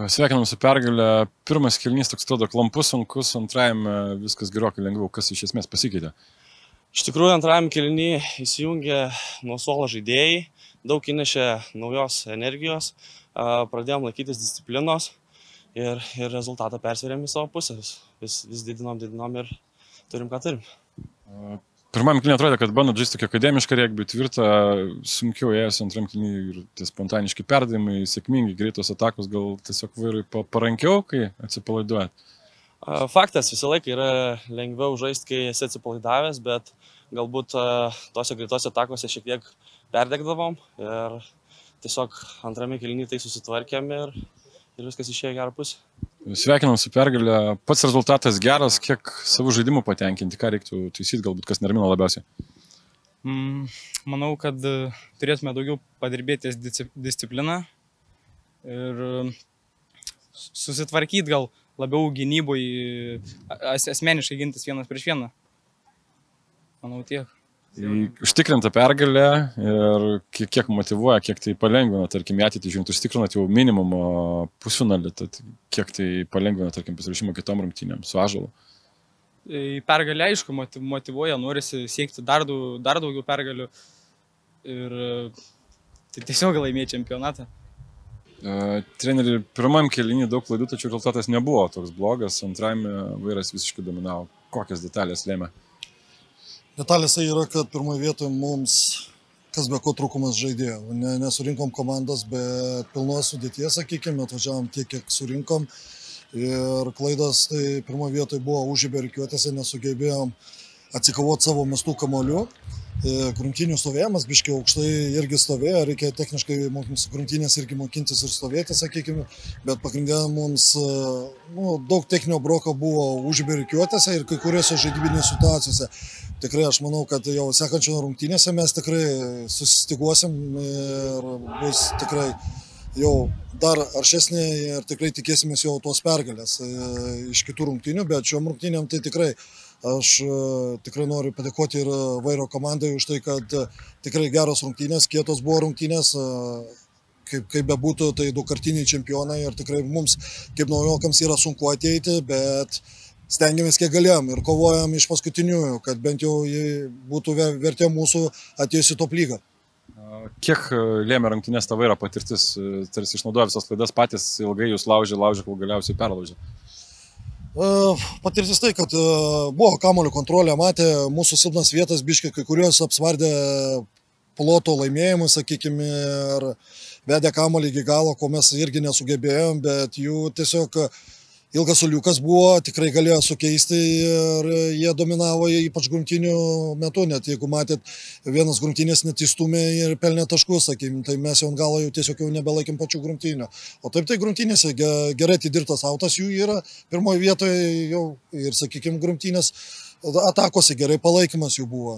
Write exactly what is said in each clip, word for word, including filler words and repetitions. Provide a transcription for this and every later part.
Sveikinam su pergalė. Pirmas kėlinys toks atrodo klampus, sunkus, antrajame viskas gerokai lengviau. Kas iš esmės pasikeitė? Iš tikrųjų, antrajame kėlinyje įsijungė nuo suolo žaidėjai, daug įnešė naujos energijos, pradėjom laikytis disciplinos ir, ir rezultatą persvėrėm į savo pusę. Vis, vis, vis didinom, didinom ir turim, ką turim. Pirmam kėlinį atrodė, kad bandot žaisti tokį akademišką regbį, tvirtą, sunkiau ėjęs antram kėlinį ir tie spontaniški perdavimai, sėkmingi, greitos atakos, gal tiesiog vairui parankiau, kai atsipalaiduojat? Faktas, visą laiką yra lengviau žaisti, kai esi atsipalaidavęs, bet galbūt tose greitose atakose šiek tiek perdegdavom ir tiesiog antrame kėlinyje tai susitvarkėm ir, ir viskas išėjo į gerą pusę. Sveikinam su pergalė. Pats rezultatas geras, kiek savų žaidimų patenkinti, ką reiktų taisyti, galbūt kas neramino labiausiai? Mm, manau, kad turėtume daugiau padirbėti discipliną ir susitvarkyti gal labiau gynyboje, asmeniškai gintis vienas prieš vieną. Manau tiek. Užtikrinta pergalė ir kiek, kiek motyvuoja, kiek tai palengvina, tarkim, ateitį žiūrint, užtikrinat jau minimumo pusfinalį, tad kiek tai palengvina, tarkim, pasiruošimo kitom rungtynėm su Ąžuolu? Pergalė, aišku, motyvuoja, norisi siekti dar, daug, dar daugiau pergalių ir tai tiesiog laimėti čempionatą. Uh, treneri, pirmam kėlinį daug klaidų, tačiau rezultatas nebuvo toks blogas, antrajame vairas visiškai dominavo. Kokias detalės lėmė? Detalės tai yra, kad pirmoje vietoje mums, kas be ko trūkumas žaidėjo. Ne, nesurinkom komandos, bet pilnos sudėties, sakykime, atvažiavom tiek, kiek surinkom. Ir klaidas tai pirmoje vietoje buvo užžibė rikiuotėse, nesugebėjom atsikovoti savo mestų kamuolių. Grumtynių stovėjimas, biškai aukštai irgi stovėjo, reikia techniškai mums grumtynės irgi mokintis ir stovėti, sakykime, bet pagrindė mums nu, daug techninio broko buvo užžibė rikiuotėse ir kai kuriuose žaidybinėse situacijose. Tikrai aš manau, kad jau sekančio rungtynėse mes tikrai susistiguosim ir bus tikrai jau dar aršesnė ir tikrai tikėsimės jau tos pergalės iš kitų rungtynių, bet šiom rungtynėm tai tikrai aš tikrai noriu padėkoti ir vairo komandai už tai, kad tikrai geros rungtynės, kietos buvo rungtynės, kaip, kaip bebūtų, tai daugkartiniai čempionai ir tikrai mums kaip naujokams yra sunku ateiti, bet stengiamės kiek galėjom ir kovojam iš paskutiniųjų, kad bent jau būtų vertė mūsų atėjus į top lygą. Kiek lėmė rungtynės ta vairo patirtis, tarsi išnaudoja visas klaidas patys, ilgai jūs laužė, laužė, kol galiausiai perlaužė? Patirtis tai, kad buvo kamuolio kontrolė, matė mūsų silpnas vietas, biškai kai kurios apsvardė ploto laimėjimus, sakykime, ir vedė kamuolį iki galo, ko mes irgi nesugebėjom, bet jų tiesiog ilgas suliukas buvo, tikrai galėjo sukeisti ir jie dominavo ypač grumtynių metu, net jeigu matėt, vienas grumtynės net įstumė ir pelnė taškus, sakykime, tai mes jau ant galo jau tiesiog jau nebelaikėm pačių grumtynių. O taip tai grumtynėse gerai atidirbtas autas jų yra, pirmoje vietoje jau ir, sakykime, grumtynės atakose gerai palaikymas jų buvo.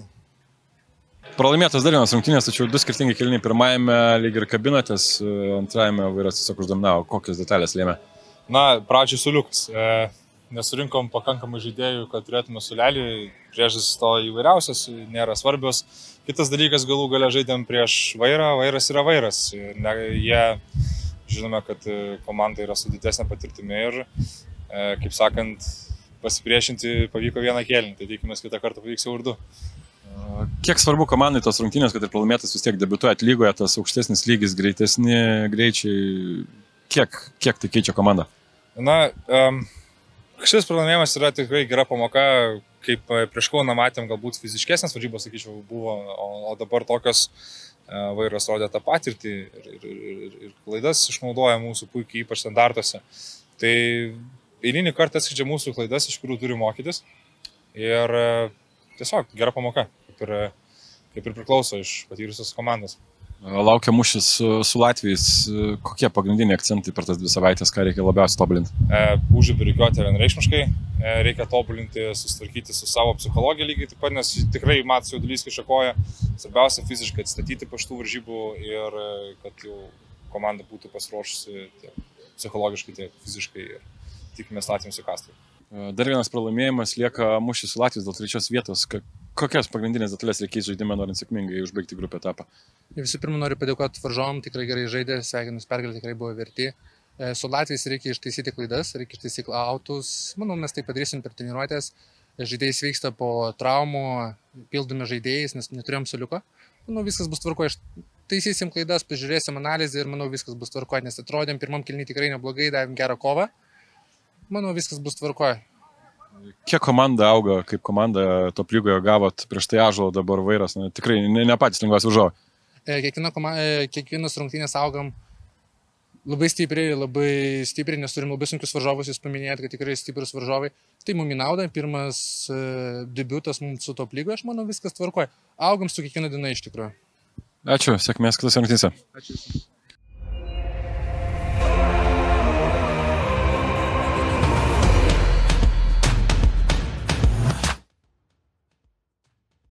Pralaimėtas dar vienas rungtynės, tačiau du skirtingi kėliniai, pirmajame lyg ir kabinotės, antrajame vairas tiesiog uždominavo. Kokios detalės lėmė? Na, pradžiai suliukas. E, nesurinkom pakankamai žaidėjų, kad turėtume sulelį. Priežastis to įvairiausios, nėra svarbios. Kitas dalykas, galų gale žaidėm prieš vairą. Vairas yra vairas. Ne, jie, žinome, kad komanda yra su didesnė patirtimi ir, e, kaip sakant, pasipriešinti pavyko vieną kėlinį. Tai tikimės, kitą kartą pavyks jau ir du. Kiek svarbu komandai tos rungtynės, kad ir pralaimėtas vis tiek debiutuojat lygoje, tas aukštesnis lygis, greitesni greičiai. Kiek, kiek tai keičia komandą? Na, um, šis pralaimėjimas yra tikrai gera pamoka, kaip prieš Kauną matėm, galbūt fiziškesnės varžybos, sakyčiau, buvo, o, o dabar tokios uh, vairas rodė tą patirtį ir, ir, ir, ir klaidas išnaudoja mūsų puikiai, ypač standartuose. Tai eilinį kartą atskleidžia mūsų klaidas, iš kurių turi mokytis ir uh, tiesiog gera pamoka, kaip ir, kaip ir priklauso iš patyrusios komandos. Laukia mūšis su, su Latvijais. Kokie pagrindiniai akcentai per tas dvi savaitės, ką reikia labiausiai tobulinti? E, Užžibį rikiuotę vienareikšmiškai. E, reikia tobulinti, susitvarkyti su savo psichologija lygiai taip pat, nes tikrai Matas Jaudulys kišakoja. Svarbiausia fiziškai atstatyti po šitų varžybų ir kad jau komanda būtų pasiruošusi tiek psichologiškai, tiek fiziškai ir tikimės Latvijams sukasti. Dar vienas pralaimėjimas, lieka mūšis su Latvijos dėl trečios vietos. Kokias pagrindinės detalės reikės žaidime, norint sėkmingai užbaigti grupę etapą? Visų pirma, noriu padėkoti varžovom, tikrai gerai žaidė, sveikinus pergalę tikrai buvo verti. Su Latvijais reikia ištaisyti klaidas, reikia ištaisyti autus. Manau, mes tai padarysim per treniruotės. Žaidėjai sveiksta po traumų, pildomi žaidėjais, nes neturėjom suliuko. Manau, viskas bus tvarkoje. Taisysim klaidas, pažiūrėsim analizę ir manau, viskas bus tvarkoje, nes atrodėm pirmam kėliny tikrai neblogai, davėm gerą kovą. Manau, viskas bus tvarkoje. Kiek komanda auga, kaip komanda top lygoje gavot prieš tai Ąžuolą, dabar Vairas, na, tikrai ne, ne patys lengviausi varžovai. Kiekviena komanda, kiekvienas rungtynės augam labai stipriai, labai stipriai, nes turim labai sunkius varžovus, jūs paminėjot, kad tikrai stiprus varžovai. Tai mum į naudą, pirmas debiutas mums su top lygoje, aš manau, viskas tvarkoje. Augam su kiekviena diena iš tikrųjų. Ačiū, sėkmės kitose rungtynėse. Ačiū.